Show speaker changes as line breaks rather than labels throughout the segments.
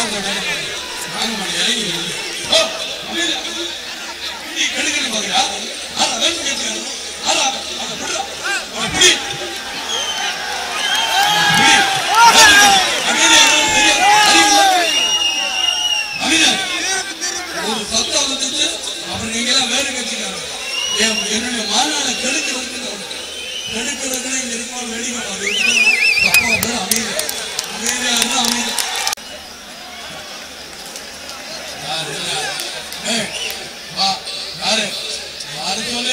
ஒரு சத்தம் வந்துச்சு. அப்புறம் நீங்க எல்லாம் வேறு கட்சிக்காரங்க என்னுடைய மாநாடு கெடுக்கிறதுக்கு இங்க இருக்கோம். வேடிக்கை பார்த்து அமைதியா இருந்தா அமைதி. யாரு யாரு சொல்லு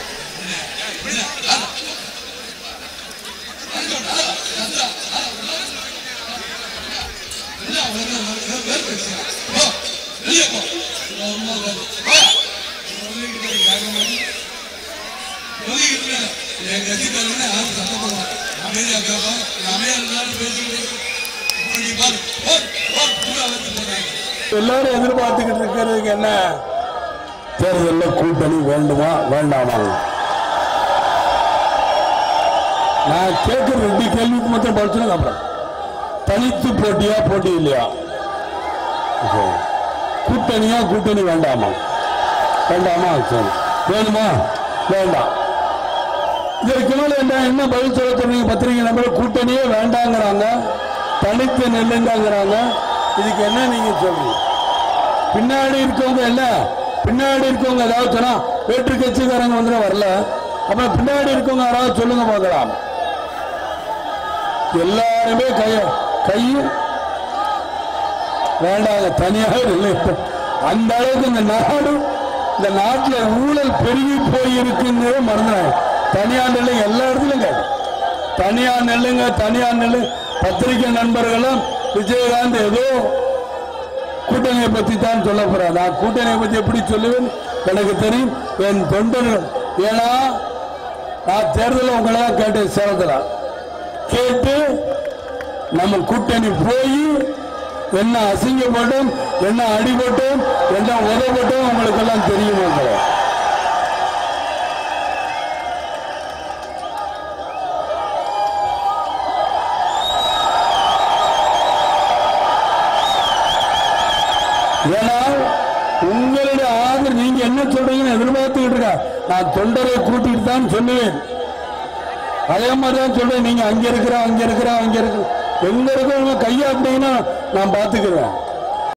எல்லாரும் எதிர்பார்த்துக்கிட்டு இருக்கிறதுக்கு என்ன, தேர்தலில் கூட்டணி வேண்டுமா வேண்டாமா? நான் கேட்கிற 2 கேள்விக்கு மட்டும் படிச்சுங்க. அப்புறம் தனித்து போட்டியா போட்டி இல்லையா, கூட்டணியா கூட்டணி வேண்டாமா வேண்டாமா, சரி வேணுமா வேண்டாம். இதற்கு மேல என்ன பதில் சொல்ல சொன்னீங்க? பத்திரிகை நம்பர் கூட்டணியே வேண்டாங்கிறாங்க, தனித்து நெல்லுங்கிறாங்க. இதுக்கு என்ன நீங்க சொல்றீங்க? பின்னாடி இருக்கவங்க என்ன, பின்னாடி இருக்கவங்க ஏதாவது சொன்னா வேற்று கட்சிக்காரங்க வந்து வரல, அப்ப பின்னாடி இருக்கவங்க யாராவது சொல்லுங்க பார்க்கலாம். எல்லாருமே கையும் வேண்டாங்க, தனியாக இல்லை. அந்த அளவுக்கு இந்த நாட்டில் ஊழல் பெருகி போயிருக்குன்னு மறந்துறாங்க. தனியார் நெல்லுங்க, எல்லா இடத்துலயும் கேட்க தனியார் நெல்லுங்க, தனியார் நெல்லு. பத்திரிகை நண்பர்களும் விஜயகாந்த் ஏதோ கூட்டணியை பத்தி தான் சொல்ல போறார். நான் கூட்டணியை பத்தி எப்படி சொல்லுவேன் எனக்கு தெரியும். என் தொண்டர்கள், ஏன்னா நான் தேர்தலில் உங்களை கேட்டேன், சேலத்தில் கேட்டு நம்ம கூட்டணி போய் என்ன அசிங்கப்பட்டோம், என்ன அடிபட்டோம், என்ன உதவப்பட்டோம் உங்களுக்கு எல்லாம் தெரியும். உங்களை ஏன்னா உங்களுடைய ஆதரவு நீங்க என்ன சொல்றீங்கன்னு எதிர்பார்த்துக்கிட்டு இருக்கா. நான் தொண்டரை கூட்டிட்டு தான் சொல்லுவேன். அதே மாதிரிதான் சொல்றேன். நீங்க அங்க இருக்கிற எங்க இருக்கிற கையாட்டிங்கன்னா நான் பாத்துக்கிறேன்.